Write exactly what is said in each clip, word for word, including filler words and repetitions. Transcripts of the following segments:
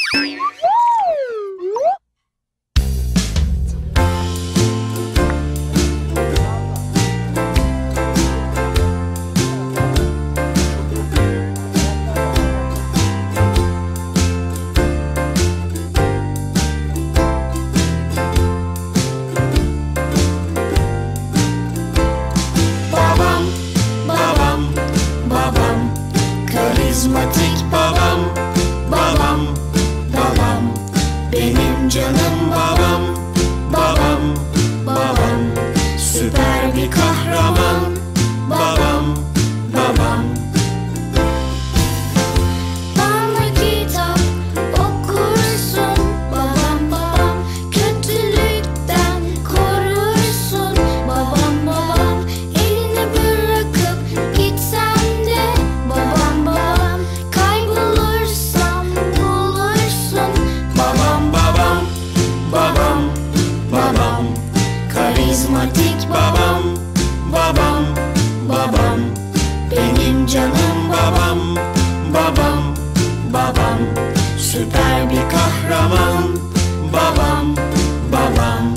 Karizmatik babam, babam, babam, benim canım babam, babam, babam, süper bir kahraman, babam, babam. Bana kitap okursun, babam, babam, kötülükten korursun, babam, babam, elini bırakıp gitsen de, babam, babam, kaybolursan bulursun, babam, babam, babam, babam, karizmatik babam, babam, babam, benim canım babam, babam, babam, süper bir kahraman, babam, babam.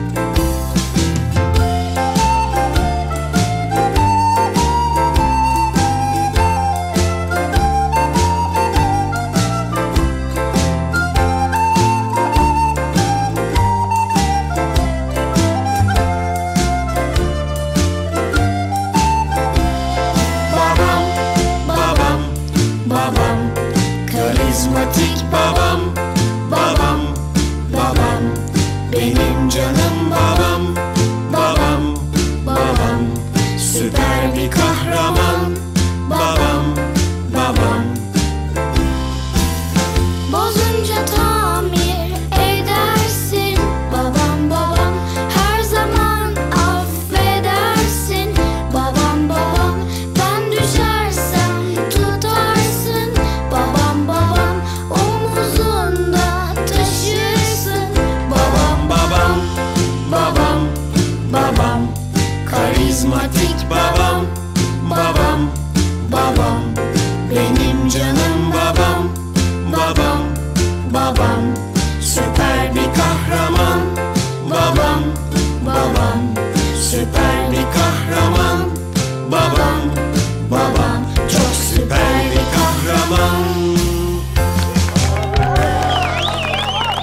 Babam, babam, babam, karizmatik babam, babam, babam, benim canım babam, babam, babam, süper bir kahraman, babam, babam. Bozunca tamir edersin, babam, babam, her zaman affedersin, babam, babam, ben düşersem tutarsın, babam, babam, omuzunda taşırsın, babam, babam, babam, babam, karizmatik babam,